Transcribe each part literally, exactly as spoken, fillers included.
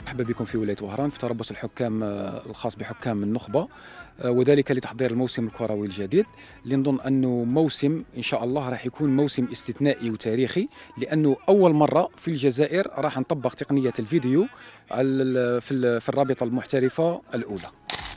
مرحبا بكم في ولاية وهران في تربص الحكام الخاص بحكام النخبة، وذلك لتحضير الموسم الكروي الجديد اللي نظن أنه موسم إن شاء الله راح يكون موسم استثنائي وتاريخي، لأنه أول مرة في الجزائر راح نطبق تقنية الفيديو في الرابطة المحترفة الأولى.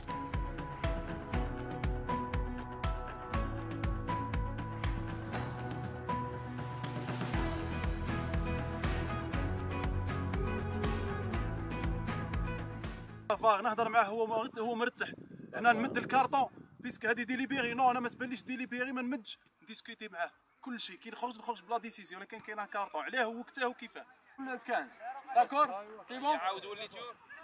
فاغ نهضر معاه هو هو مرتاح. هنا نمد الكارطون بيسك هذه ديليبيري. نو انا ما تبانليش ديليبيري، ما نمدش نديسكوتي معاه كل شيء. كي نخرج نخرج بلا ديسيزيون، ولكن كاين كارطون عليه هو وقتاه وكيفاه. خمسة داكور سي بون. عاود وليتو.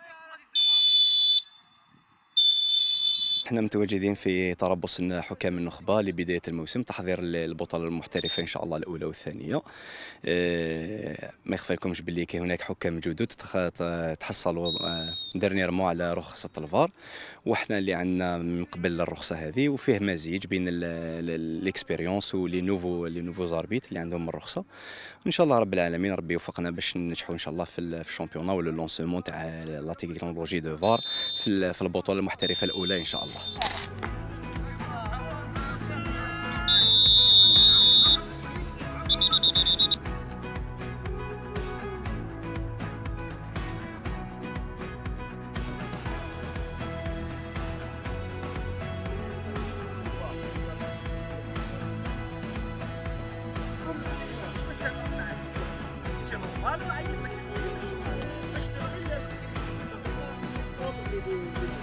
احنا متواجدين في تربص حكام النخبة لبداية الموسم، تحضير البطولة المحترفة إن شاء الله الأولى والثانية. اه ما يخفى لكمش باللي كاين هناك حكام جدد تحصلوا ديرنييرمون على رخصة الفار، وحنا اللي عندنا من قبل الرخصة هذه، وفيه مزيج بين الاكسبيريونس ولي نوفو لي نوفو زاربيت اللي عندهم الرخصة. ان شاء الله رب العالمين ربي يوفقنا باش ننجحوا ان شاء الله في الشامبيونا ولا اللونسمون تاع لا تكنولوجي دو فار في البطولة المحترفة الأولى إن شاء الله. انا ما عايزك تجي باش باش